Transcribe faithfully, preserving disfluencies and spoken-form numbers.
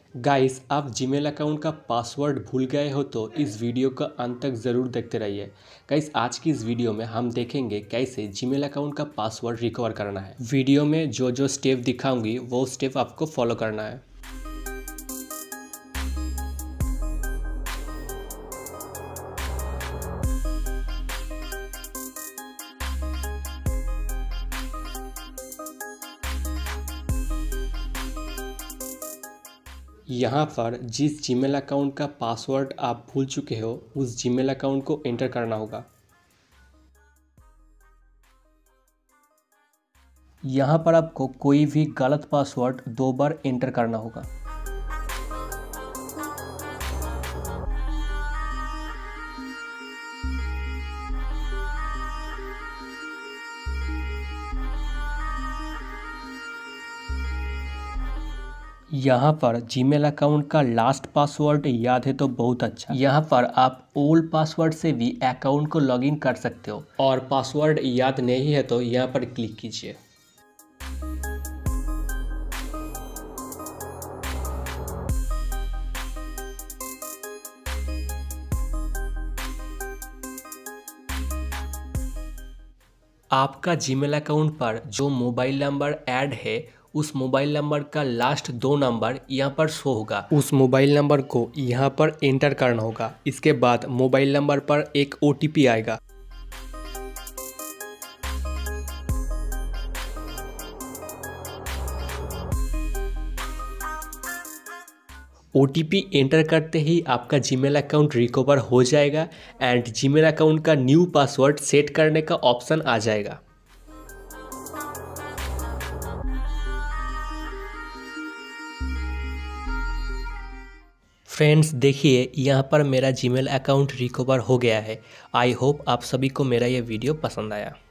Guys, आप Gmail account का password भूल गए हो तो इस वीडियो का अंत तक ज़रूर देखते रहिए। गाइस, आज की इस वीडियो में हम देखेंगे कैसे जीमेल अकाउंट का पासवर्ड रिकवर करना है। वीडियो में जो जो स्टेप दिखाऊंगी वो स्टेप आपको फॉलो करना है। यहाँ पर जिस जीमेल अकाउंट का पासवर्ड आप भूल चुके हो उस जीमेल अकाउंट को एंटर करना होगा। यहाँ पर आपको कोई भी गलत पासवर्ड दो बार एंटर करना होगा। यहाँ पर जीमेल अकाउंट का लास्ट पासवर्ड याद है तो बहुत अच्छा। यहाँ पर आप ओल्ड पासवर्ड से भी अकाउंट को लॉगिन कर सकते हो और पासवर्ड याद नहीं है तो यहाँ पर क्लिक कीजिए। आपका जीमेल अकाउंट पर जो मोबाइल नंबर ऐड है उस मोबाइल नंबर का लास्ट दो नंबर यहाँ पर शो होगा। उस मोबाइल नंबर को यहाँ पर एंटर करना होगा। इसके बाद मोबाइल नंबर पर एक ओ टी पी आएगा। ओ टी पी एंटर करते ही आपका जीमेल अकाउंट रिकवर हो जाएगा एंड जीमेल अकाउंट का न्यू पासवर्ड सेट करने का ऑप्शन आ जाएगा। फ्रेंड्स, देखिए यहाँ पर मेरा जीमेल अकाउंट रिकवर हो गया है। आई होप आप सभी को मेरा ये वीडियो पसंद आया।